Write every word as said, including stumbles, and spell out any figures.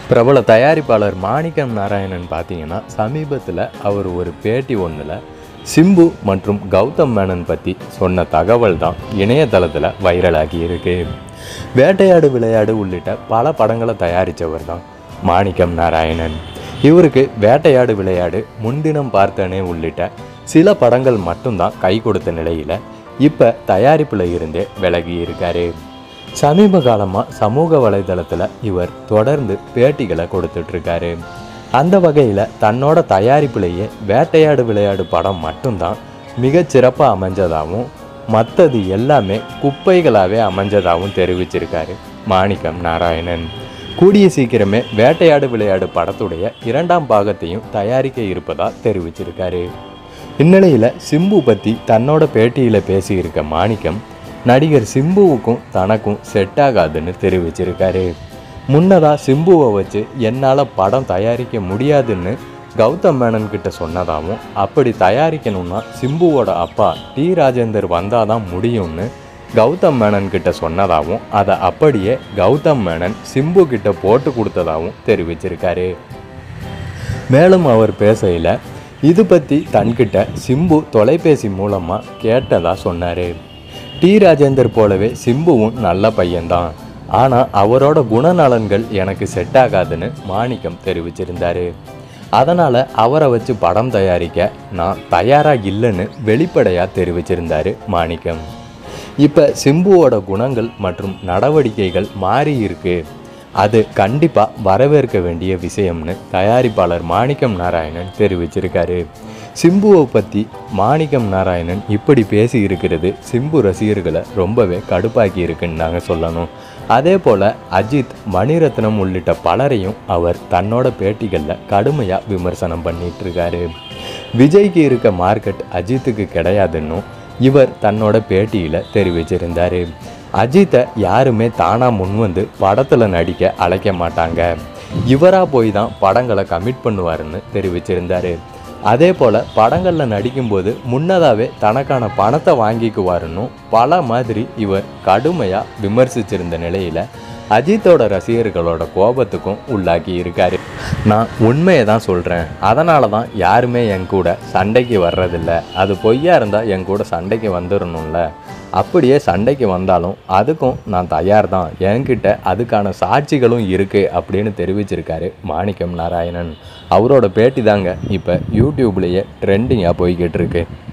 பிரபல தயாரிப்பாளர் மாணிக்கம் நாராயணன் பார்த்தீங்கன்னா சமீபத்தில் அவர் ஒரு பேட்டி ஒன்றில் சிம்பு மற்றும் கௌதம் மேனன் பற்றி சொன்ன தகவல் தான் இணையதளத்தில் வைரலாகி இருக்கு. வேட்டையாடு விளையாடு உள்ளிட்ட பல படங்களை தயாரித்தவர் தான் மாணிக்கம் நாராயணன். இவருக்கு வேட்டையாடு விளையாடு, முன்தினம் பார்த்தனே உள்ளிட்ட சில படங்கள் மட்டும்தான் கை கொடுத்த நிலையில் இப்போ தயாரிப்பில் இருந்தே விலகி இருக்காரு. சமீப காலமாக சமூக வலைதளத்தில் இவர் தொடர்ந்து பேட்டிகளை கொடுத்துட்ருக்காரு. அந்த வகையில் தன்னோட தயாரிப்பிலேயே வேட்டையாடு விளையாடு படம் மட்டும்தான் மிகச்சிறப்பாக அமைஞ்சதாகவும் மற்றது எல்லாமே குப்பைகளாகவே அமைஞ்சதாகவும் தெரிவிச்சிருக்காரு மாணிக்கம் நாராயணன். கூடிய சீக்கிரமே வேட்டையாடு விளையாடு படத்துடைய இரண்டாம் பாகத்தையும் தயாரிக்க இருப்பதாக தெரிவிச்சிருக்காரு. இந்நிலையில் சிம்பு பற்றி தன்னோட பேட்டியில் பேசியிருக்க மாணிக்கம் நடிகர் சிம்புவுக்கும் தனக்கும் செட் ஆகாதுன்னு தெரிவிச்சிருக்காரு. முன்னதாக சிம்புவை வச்சு என்னால் படம் தயாரிக்க முடியாதுன்னு கௌதம் மேனன் கிட்ட சொன்னதாகவும், அப்படி தயாரிக்கணும்னா சிம்புவோட அப்பா டி ராஜேந்தர் வந்தால் தான் முடியும்னு கௌதம் மேனன் கிட்ட சொன்னதாகவும், அதை அப்படியே கௌதம் மேனன் சிம்பு கிட்ட போட்டு கொடுத்ததாகவும் தெரிவிச்சிருக்காரு. மேலும் அவர் பேசையில் இது பற்றி தன்கிட்ட சிம்பு தொலைபேசி மூலமாக கேட்டதாக சொன்னார். டி ராஜேந்தர் போலவே சிம்புவும் நல்ல பையன்தான், ஆனால் அவரோட குணநலன்கள் எனக்கு செட் ஆகாதுன்னு மாணிக்கம் தெரிவிச்சிருந்தார். அதனால் அவரை வச்சு படம் தயாரிக்க நான் தயாராக இல்லைன்னு வெளிப்படையாக தெரிவிச்சிருந்தார் மாணிக்கம். இப்போ சிம்புவோட குணங்கள் மற்றும் நடவடிக்கைகள் மாறி இருக்கு, அது கண்டிப்பாக வரவேற்க வேண்டிய விஷயம்னு தயாரிப்பாளர் மாணிக்கம் நாராயணன் தெரிவிச்சிருக்காரு. சிம்புவை பற்றி மாணிக்கம் நாராயணன் இப்படி பேசி இருக்கிறது சிம்பு ரசிகர்களை ரொம்பவே கடுப்பாக்கி இருக்குன்னு நாங்கள் சொல்லணும். அதே போல் அஜித், மணிரத்னம் உள்ளிட்ட பலரையும் அவர் தன்னோட பேட்டிகளில் கடுமையாக விமர்சனம் பண்ணிகிட்ருக்காரு. விஜய்க்கு இருக்க மார்க்கெட் அஜித்துக்கு கிடையாதுன்னும் இவர் தன்னோட பேட்டியில் தெரிவிச்சிருந்தார். அஜித்தை யாருமே தானாக முன்வந்து படத்தில் நடிக்க அழைக்க மாட்டாங்க, இவராக போய் தான் படங்களை கமிட் பண்ணுவாருன்னு தெரிவிச்சிருந்தார். அதே போல் படங்களில் நடிக்கும்போது முன்னதாகவே தனக்கான பணத்தை வாங்கிக்குவாருன்னு பல மாதிரி இவர் கடுமையாக விமர்சிச்சிருந்த நிலையில் அஜித்தோட ரசிகர்களோட கோபத்துக்கும் உள்ளாக்கி இருக்கார். நான் உண்மையை தான் சொல்கிறேன், அதனால தான் யாருமே என் கூட சண்டைக்கு வர்றதில்ல. அது பொய்யா இருந்தால் என் கூட சண்டைக்கு வந்துடணும்ல, அப்படியே சண்டைக்கு வந்தாலும் அதுக்கும் நான் தயார் தான், என்கிட்ட அதுக்கான சாட்சிகளும் இருக்குது அப்படின்னு தெரிவிச்சிருக்காரு மாணிக்கம் நாராயணன். அவரோட பேட்டி தாங்க இப்போ யூடியூப்லேயே ட்ரெண்டிங்காக போய்கிட்டு இருக்கு.